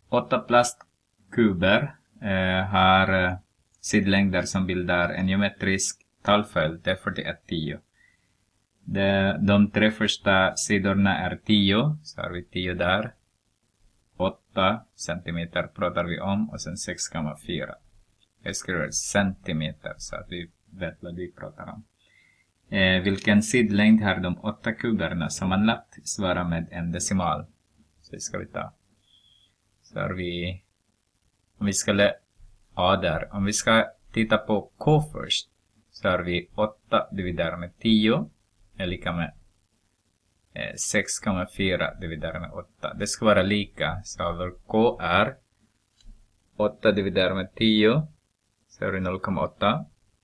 8 plastkuber har sidlängder som bildar en geometrisk talföljd. Det är 4110. De tre första sidorna är 10. Så har vi 10 där. 8 centimeter pratar vi om. Och sen 6,4. Jag skriver centimeter så att vi vet vad vi pratar om. Vilken sidlängd har de 8 kuberna sammanlagt? Svara med en decimal. Så det ska vi ta. Så har vi, om vi skulle, där. Om vi ska titta på K först. Så har vi 8 dividerat med 10 är lika med 6,4 dividerat med 8. Det ska vara lika. Så vår K är 8 dividerat med 10. Så har vi 0,8.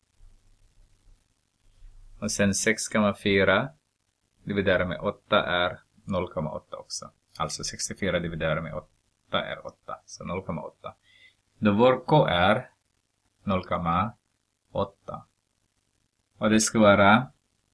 Och sen 6,4 dividerat med 8 är 0,8 också. Alltså 64 dividerat med 8 är 8. Så 0,8. Då vår K är 0,8. Och det ska vara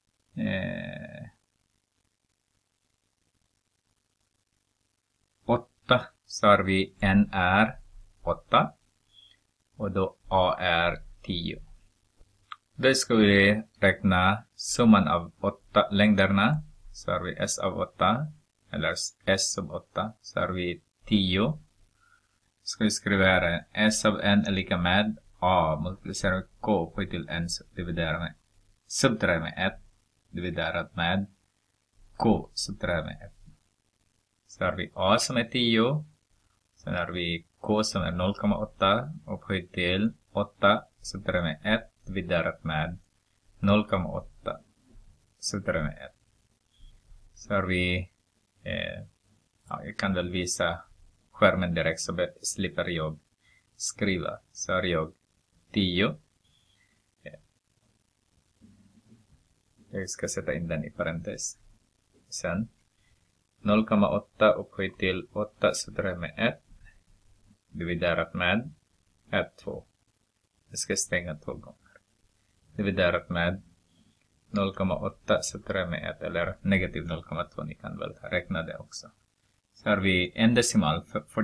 8. Så har vi N är 8. Och då A är 10. Då ska vi räkna summan av 8 längderna. Så har vi S av 8. Eller S sub 8. Så har vi 10. Ska vi skriva här. S av N är lika med A multiplicerat med K upphöjt till N dividerat med subtraherat med 1 dividerat med K subtraherat med 1. Så har vi A som är 10. Sen har vi K som är 0,8 upphöjt till 8 subtraherat med 1 dividerat med 0,8 subtraherat med 1. Så har vi jag kan väl visa skärmen direkt så slipper jag skriva. Så har jag 10. Jag ska sätta in den i parentes. Sen 0,8 upphöjt till 8 subtraherat med 1 dividerat med 2. Jag ska stänga 2 gånger. Dividerat med 0,8 subtraherat med 1 eller negativ 0,2. Ni kan väl räkna det också. Så har vi en decimal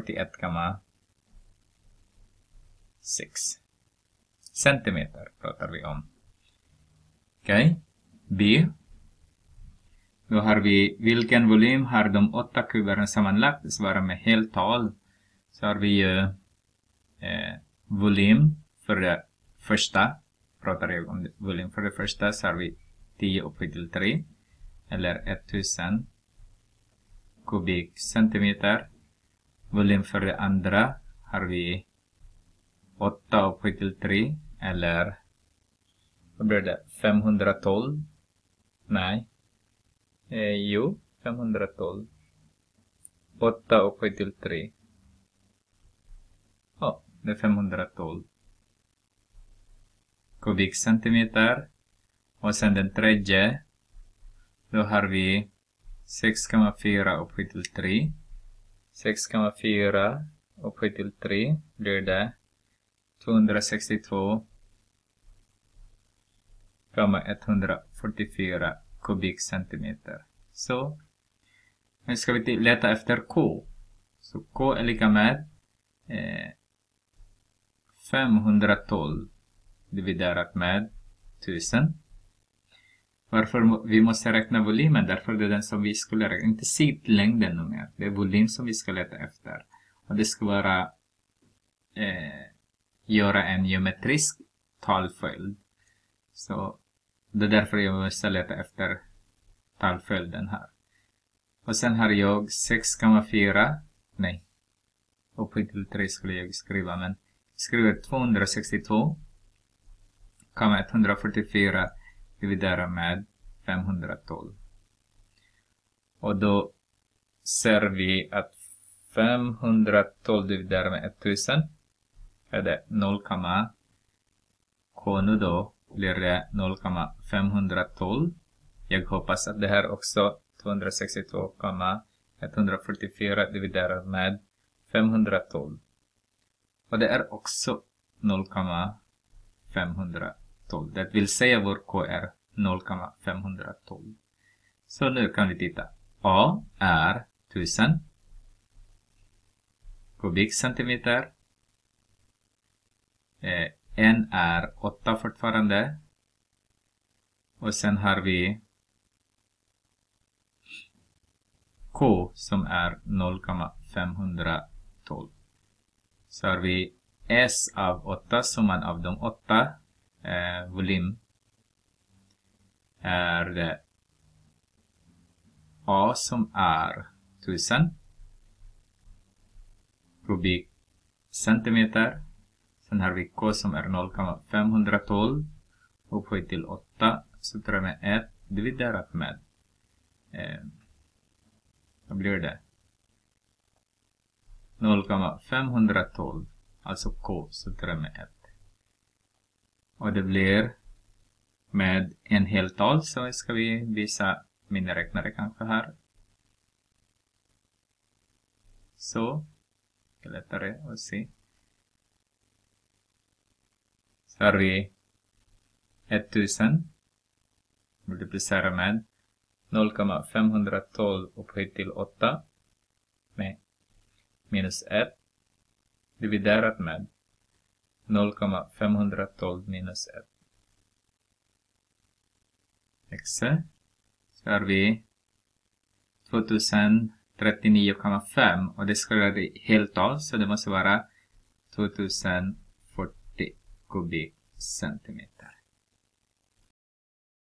41,6 centimeter pratar vi om. Okej. B. Då har vi vilken volym har de 8 kuberna sammanlagt? Svara med heltal. Så har vi ju volym för det första. Pratar jag om volym för det första så har vi 10 upphöjt till 3. Eller 1000 kubikcentimeter. Volym för det andra har vi 8 upphöjt till 3. Eller vad blir det? 512. Nej. 512. 8 upphöjt till 3. Det är 512 kubikcentimeter. Och sen den tredje. Då har vi 6,4 upphöjt till 3. 6,4 upphöjt till 3 blir det 262,144 kubikcentimeter. Så nu ska vi leta efter K. Så K är lika med 512 dividerat med 1000. Varför vi måste räkna volymen? Därför det är den som vi skulle räkna. Inte sidlängden numera. Det är volym som vi ska leta efter. Och det ska vara göra en geometrisk talföljd. Så det är därför jag måste leta efter talföljden här. Och sen har jag 6,4. Nej. Upphöjt till 3 skulle jag skriva. Men jag skriver 262,144 dividerat med 512. Och då ser vi att 512 dividerat med 1000 är det 0, K nu då blir det 0,512. Jag hoppas att det här också 262,144 dividerat med 512. Och det är också 0,512. Det vill säga vår K är 0,512. Så nu kan vi titta. A är 1000. kubikcentimeter. N är 8 fortfarande. Och sen har vi K som är 0,512. Så har vi S av 8, summan av de 8. Volym är det A som är 1000 kubikcentimeter. Sen har vi K som är 0,512 upphöjt till 8. Så tar jag med 1 dividerat med vad blir det? 0,512, alltså K, så tar jag med 1. Och det blir med en heltal, så ska vi visa miniräknare kanske här. Så, det är lättare att se. Så har vi 1000 multiplicerar med 0,512 upphöjt till 8 med minus 1 dividerat med 0,512 minus 1. Exe. Så har vi 2039,5 och det ska vara heltal, så det måste vara 2040 kubikcentimeter.